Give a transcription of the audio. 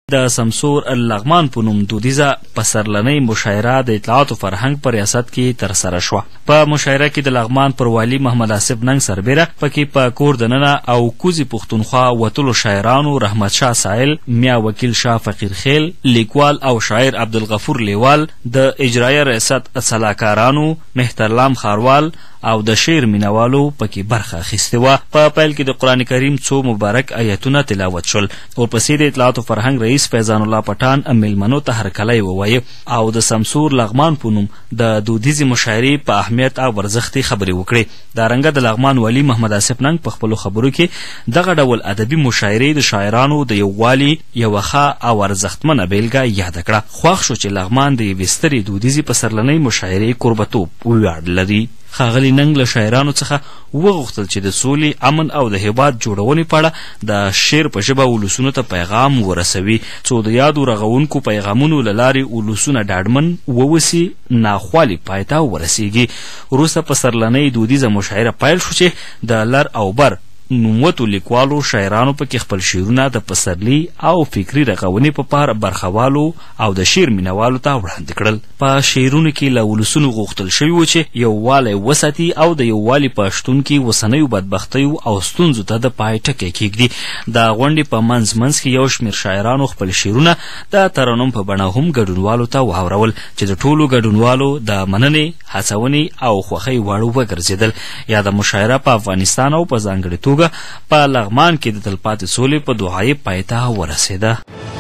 د سمسور لغمان په نوم دودیزه پسرلنۍ مشاعره د اطلاعات او فرهنګ په ریاست کې ترسره شوه. په مشاعره کې د لغمان پر والي محمد آصف ننګ سربیره پکې په کور دننه او کوزي پښتونخوا وتلو شاعرانو رحمت شاه سائل، میا وکیل شاه فقیر خیل، لیکوال او شاعر عبدالغفور لیوال، د اجرایه ریاست سلاکارانو مهترلام خاروال او د شعر مینوالو پکې برخه اخیستې وه. په پیل کې د قرآن کریم څو مبارک آیتونه تلاوت شول. ورپسې د اطلاعات او فرهنګ رئیس فیضان الله پټان میلمنو ته هرکلی ووایه او د سمسور لغمان په نوم د دودیزې مشاعرې په اهمیت او ارزښت خبرې وکړې. دارنګه د لغمان والي محمد آصف ننګ په خپلو خبرو کې دغه ډول ادبي مشاعرې د شاعرانو د یووالي یوه ښه او ارزښتمنه بیلګه یاده کړه. خوښ شو چې لغمان د یوې سترې دودیزې پسرلنۍ مشاعرې کوربتوب ویاړ لري. ښاغلي ننګ له شاعرانو څخه وغوښتل چې د سولې، امن او د هیواد جوړونې په اړه د شعر په ژبه ولسونو ته پیغام ورسوي، څو د یادو رغونکو پیغامونو له لارې ولسونه ډاډمن ووسي، ناخوالې پای ته ورسیږي. وروسته پسرلنۍ دودیزه مشاعره پیل شو چې د لر او بر نوموتو لیکوالو شاعرانو پکې خپل شعرونه د پسرلي او فکري رغونې په پار برخوالو او د شعر مینوالو ته وړاندې کړل. په شعرونو کې له ولسونو غوښتل شوي و چې یووالی وساتي او د یووالي په شتون کې اوسنیو بدبختیو او ستونزو ته د پای ټکی کیږدي. د غونډې په منځ کې یو شمېر شاعرانو خپل شعرونه د ترنم په بڼه هم ګډونوالو ته واورول چې د ټولو ګډونوالو د مننې، هڅونې او خوښۍ وړ وګرځېدل. یاده مشاعره په افغانستان او په ځانګړې توګه په لغمان کې د تلپاتې سولې په دعایي پای ته ورسېده.